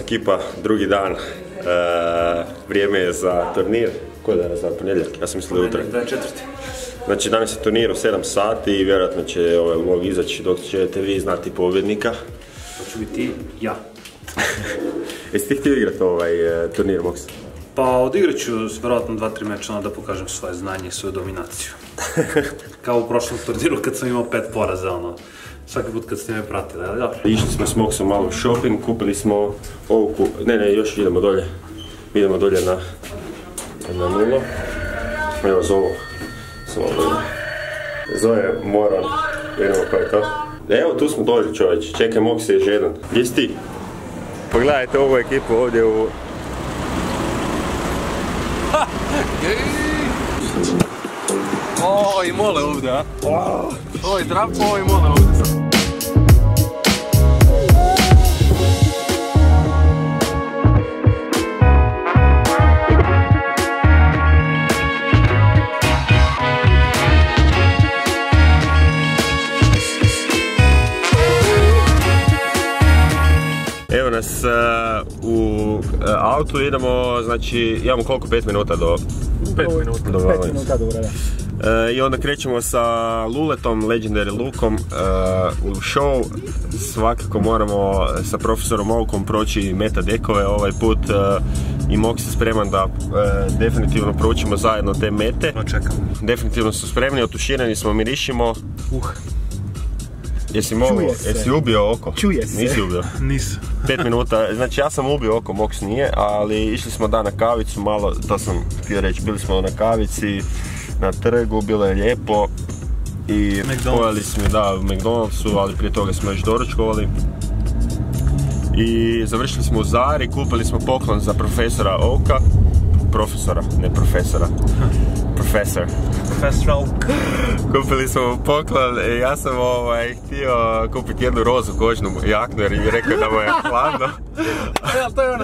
ekipa, drugi dan, vrijeme je za turnir. Koji dan je za ponedjeljak? Ja sam mislio utorak. 24. Znači danas je turnir u 7 sati i vjerojatno će ovaj vlog izaći dok ćete vi znati pobjednika. To ću biti ja. Jesi ti htio igrati ovaj turnir Mox? Pa odigrat ću vjerojatno 2-3 meča da pokažem svoje znanje i svoju dominaciju. Kao u prošlom turniru kad sam imao 5 poraza, svaki put kad ste me pratili, ali dobro. Išli smo s Moxom malo u shopping, kupili smo ovu još idemo dolje. Idemo dolje na nulu. Evo zovu. Zove Moron. Vidimo ko je to. Evo tu smo dolje čovječ. Čekaj Mox je još jedan. Gdje si ti? Pogledajte ovu ekipu ovdje u... O, i mole ovdje, a? Ovo je Zdravko, ovo je mole ovdje. Evo nas u autu, idemo, znači imamo koliko? 5 minuta do... 5 minuta. Do 5 minuta do vreda. I onda krećemo sa Luletom, Legendary Lukom u show. Svakako moramo sa profesorom Oakom proći meta dekove ovaj put i Mox je spreman da definitivno proučimo zajedno te mete. Očekamo. Definitivno su spremni, otuširani smo, mirišimo. Jesi ubio oko? Čuje se. Nisi ubio? Nisam. 5 minuta, znači ja sam ubio oko, Mox nije, ali išli smo na kavicu malo, to sam htio reći, bili smo na kavici, na trgu, bilo je lijepo i pojeli smo u McDonald'su, ali prije toga smo još doručkovali. I završili smo u Zari, kupili smo poklon za profesora Oaka, profesora, ne profesora, profesor. Kupili smo poklon i ja sam htio kupiti jednu rozu kožnu jaknu jer je rekao da mu je hladno. To je ono.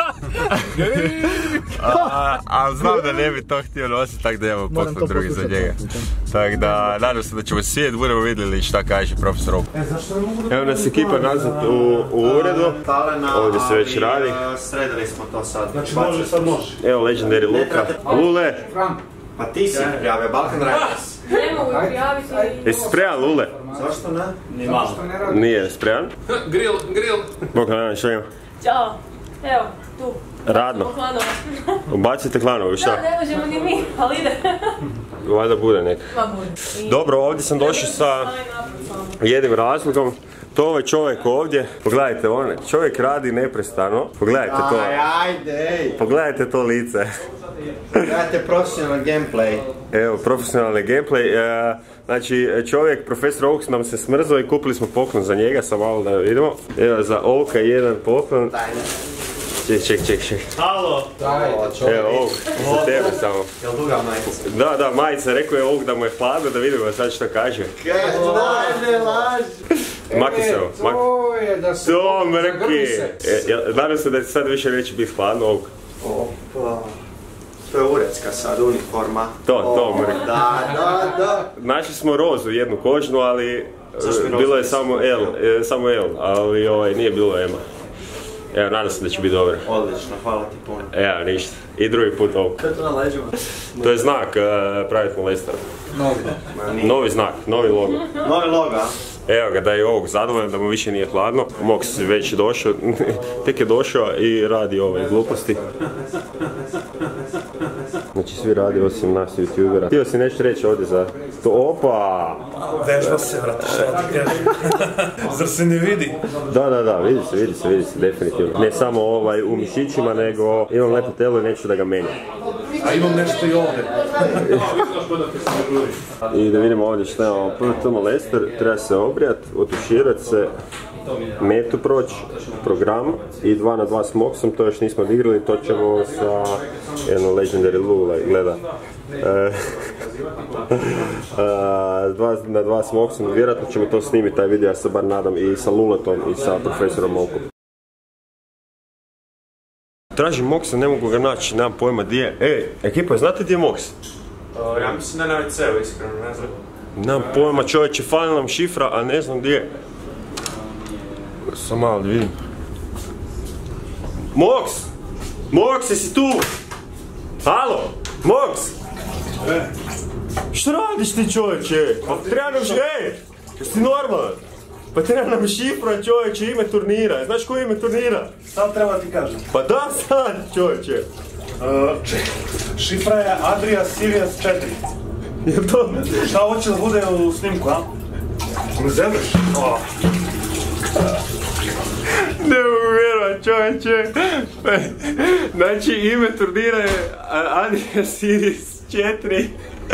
A znam da ne bi to htio nositi, tako da imamo poklon drugi za njega. Tako da nadam se da ćemo svijet, budemo vidjeli šta kaže profesor Oak. Evo nas ekipa nazad u uredu, ovdje se već radi. Sredili smo to sad. Znači može, sad može. Evo Legendary Luka. Lule! Pa ti si prijavio Balkan Riders. Ne mogu prijaviti. Jesi spreman Lule? Zašto ne? Ni malo. Nije spreman? Grill. Bok na jedan šljam. Ćao. Evo, tu. Radno. Ubacite klanovi, šta? Da, ne možemo ni mi, ali ide. Valjda bude neka. Dobro, ovdje sam došao sa jednim razlogom. To ovaj čovjek ovdje, pogledajte, čovjek radi neprestano. Pogledajte to. Ajde. Pogledajte to lice. Gledajte profesionalni gameplay. Evo, profesionalni gameplay. Znači, čovjek, profesor Oak nam se smrzao i kupili smo poklon za njega, samo malo da vidimo. Evo, za Oaka jedan poklon. Ček. Halo! Evo, Oak, za tebe samo. Jel duga majica? Da, majica, rekao je Oak da mu je hladno, da vidimo sad što kaže. Laži! Maki se ovo, maki. To je da se... To mrki! Nadam se da ti sad više neće biti hladno, Oak. Opa. To je uredska sad, uniforma. To mrki. Da. Našli smo rozu, jednu kožnu, ali bilo je samo L, ali nije bilo M-a. Evo, nadam se da će biti dobro. Odlično, hvala ti puno. Evo, ništa. I drugi put ovo. Što je to na leđima? To je znak Private Molester. Novi znak, novi logo. Novi logo, a? Evo ga, da je ovog zadovoljan, da mu više nije hladno. Mox je već došao, tek je došao i radi ove gluposti. Znači svi radi osim nas youtubera. Htio si nešto reći ovdje za to, opa! Vežba se, vrati, šta ti kažem? Zar se ne vidi? Da, vidi se, definitivno. Ne samo u mišićima, nego imam lepo telo i neću da ga menjam. A imam nešto i ovdje. I da vidimo ovdje što imamo. Prvo Molester, treba se obrijat, otuširat se, metu proći, program i 2 na 2 s Moxom, to još nismo odigrali, to ćemo sa jednom Legendary Lula, gleda. 2 na 2 s Moxom, vjerojatno ćemo to snimiti, taj video, ja se bar nadam, i sa Luletom i sa profesorom Oakom. Tražim Moxa, ne mogu ga naći, nemam pojma gdje je. Ekipa, znate gdje je Mox? Ja mislim da na WC-u, iskreno, ne znam. Nemam pojma, čovječe, fali nam šifra, a ne znam gdje je. Samo malo da vidim. Moks! Moks, jesi tu? Halo? Moks! Što radiš ti, čovječe? Pa treba nam jesi normalan? Pa treba nam šifra, čovječe, ime turnira. Znaš koje ime turnira? Sad treba ti kažem. Pa da sad, čovječe. Šifra je Adria Sirius 4. Je to? Šta hoće da bude u snimku, a? Ne zemljiš? Ne mogu vjerovat, čovječe. Znači, ime turnira je Adria Sirius 4.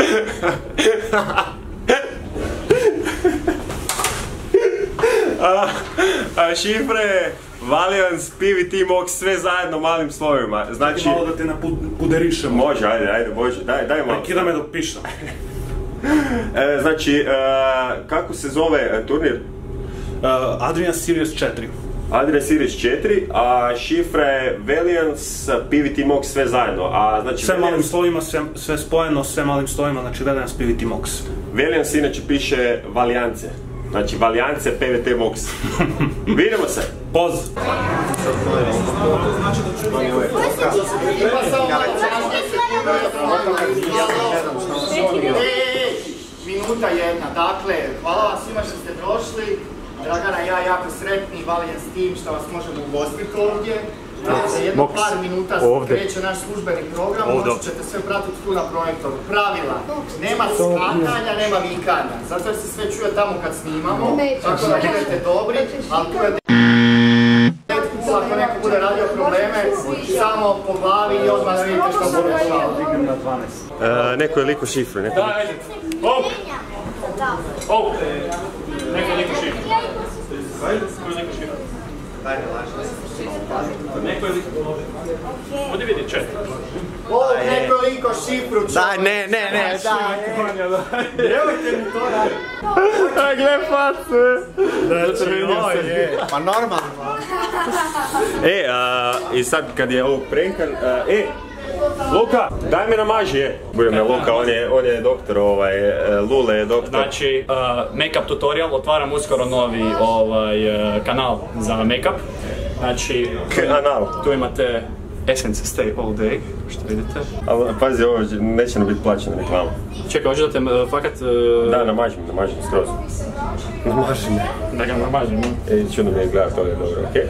A šifra je Valiance, PVT, Mox, sve zajedno malim slovima. Znači... Malo da te napuderišemo. Može, ajde, može, daj malo. Kida me dok pišem. Znači, kako se zove turnir? Adria Sirius 4. Adria Sirius 4, a šifra je Valiance, PVT, Mox, sve zajedno. A, znači, sve malim slovima, sve spojeno, sve malim slovima, znači Valiance, PVT, Mox. Valiance inače piše Valiance. Znači, Valiance, PVT, Mox. Vidimo se! Poz! Minuta jedna, dakle, hvala vam svima što ste došli. Dragana i ja jako sretni, Valiance team što vas možemo ugostiti ovdje. Za jedno par minuta kreće naš službeni program, moći ćete sve pratiti tu na projektoru. Pravila, nema skakanja, nema vikanja, zato jer se sve čuje tamo kad snimamo, tako da budete dobri, ali tu je ako neko bude radio probleme, samo po glavi i odmah da vidite što bude šao. Dignem na 12. Neko je liko šifru, neko je liko. Neko je liko šifru. Neko je liko šifru. Ovdje vidi čet. Neko je liko šifru. Daj, ne, Nemojte mi to raditi. Gle facu. Pa normalno. I sad kad je ovog prankan, Luka, daj mi namaži, budem je Luka, on je doktor, Lule je doktor. Znači, make-up tutorial, otvaram uskoro novi kanal za make-up. Znači, tu imate Essence Stay All Day, što vidite. Ali pazi, ovo neće nam biti plaćena reklama. Čekaj, hoću da te fakat... Da, namažim skroz. Namaži me. Da ga namažim, čudno mi je gledat, to je dobro, okej?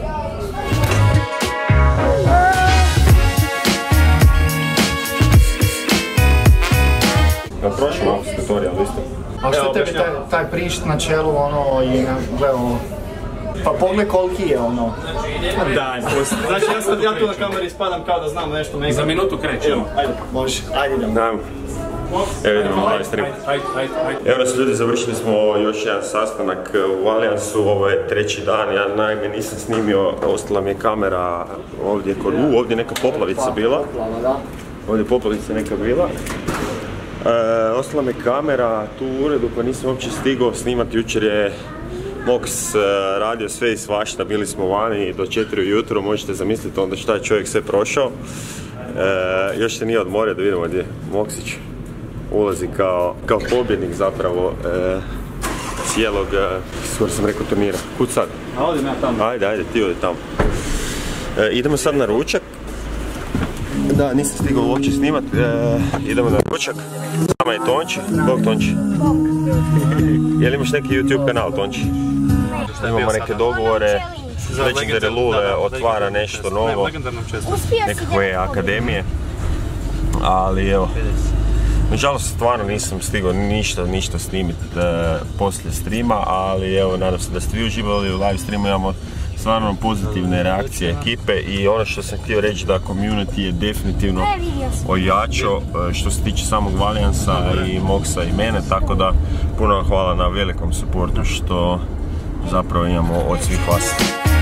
Prošli malo s tutorial, isto. A što tebi taj prišt na čelu, i gledamo... Pa pogled koliki je, Daj, pusti. Znači, ja tu na kameri ispadam kao da znam nešto make-up. Za minutu krećemo. Ajde, može, ajde idemo. Evo idemo live stream. Evo nas ljudi, završili smo još jedan sastanak u Valianceu, ovo je treći dan, ja naime nisam snimio, ostala mi je kamera ovdje kod ovdje neka poplavica bila. Ovdje poplavica neka bila. Ostala mi je kamera tu u uredu pa nisam uopće stigao snimati, jučer je Mox radio sve i svašta, bili smo vani do 4 ujutro, možete zamisliti onda šta je čovjek sve prošao. Još se nije odmorio, da vidimo gdje Moksić ulazi kao pobjednik zapravo cijelog, skoro sam rekao, turnira. Kud sad? A odim ja tamo. Ajde, ti odi tamo. Idemo sad na ručak. Da, nisam stigao uopće snimat. Idemo na ručak. S nama je Tonči. Bog Tonči. Jel imaš neki YouTube kanal, Tonči? Imamo neke dogovore. Legendary Lule otvara nešto novo. Nekakve akademije. Ali evo. Nažalost, stvarno nisam stigao ništa snimiti poslije streama, ali evo, nadam se da ste vi uživali u live streamu, imamo stvarno pozitivne reakcije ekipe i ono što sam htio reći da community je definitivno ojačao što se tiče samog Valiancea i Moxa i mene, tako da puno vam hvala na velikom supportu što zapravo imamo od svih vas.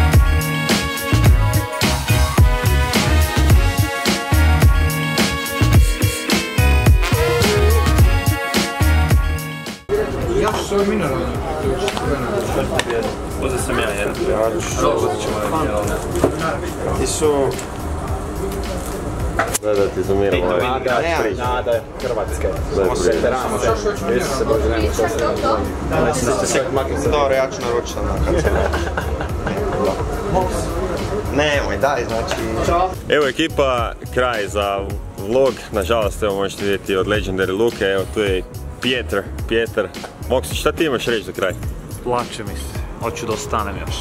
Uzeo sam ja jedan. Ti su... Da ti zoomiram ovaj. Nada je Hrvatske. Jesu se Bože, nema što se nema. Mislim da ste se maknuli. Dobro, ja ću naručiti na kad sam. Nemoj, daj, znači... Evo ekipa, kraj za vlog, nažalost evo možete vidjeti od Legendary Luke, evo tu je Pjetar. Moksi, šta ti imaš reći za kraj? Plače mi se, hoću da ostanem još.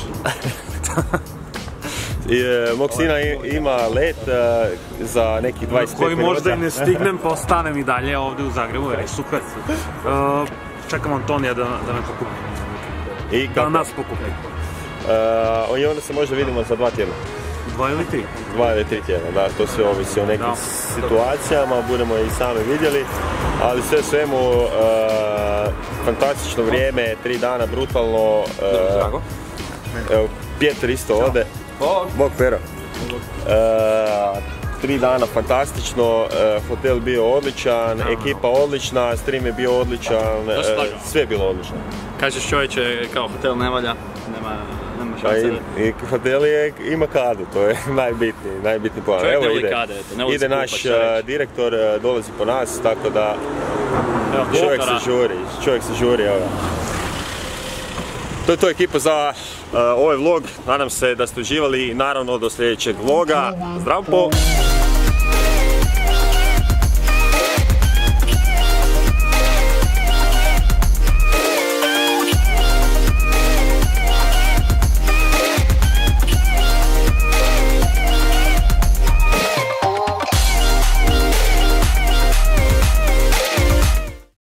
Moksina ima let za nekih 25 minuta. Koji možda i ne stignem, pa ostanem i dalje ovdje u Zagrebu, jer je super. Čekam Antonija da me pokupi. Da nas pokupi. I onda se možda vidimo za 2 tjedna. 2 ili 3? 2 ili 3 tjedna, da, to sve ovisi o nekim situacijama, budemo i sami vidjeli, ali sve svemu fantastično vrijeme, 3 dana brutalno. Evo, Pjetar isto ode. Bog Pero. 3 dana fantastično, hotel bio odličan, ekipa odlična, stream je bio odličan, sve je bilo odlično. Kažeš čovječe, kao hotel ne valja, nema šanse. I hotel ima kadu, to je najbitniji plan. Evo ide naš direktor, dolazi po nas, tako da čovjek se žuri. To je to ekipa za ovaj vlog, nadam se da ste uživali i naravno do sljedećeg vloga. Zdravo po!